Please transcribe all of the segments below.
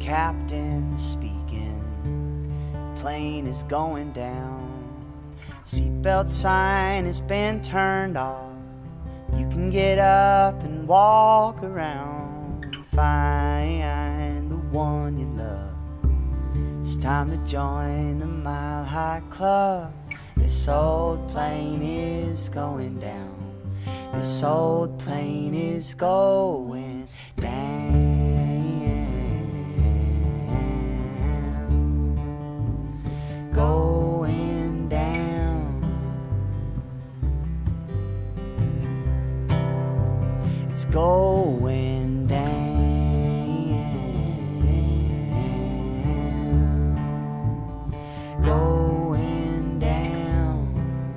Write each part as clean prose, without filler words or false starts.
captain speaking, the plane is going down. Seatbelt sign has been turned off. You can get up and walk around, find the one you love. It's time to join the Mile High Club. This old plane is going down. This old plane is going down. Going down. It's going down. Going down.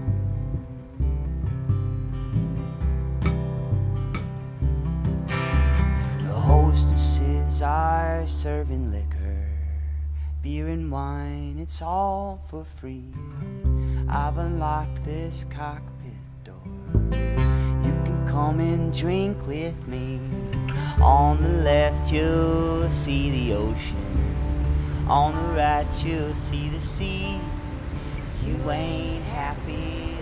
The hostesses are serving liquor, beer and wine, it's all for free. I've unlocked this cockpit door. You can come and drink with me. On the left you'll see the ocean, on the right you'll see the sea. If you ain't happy,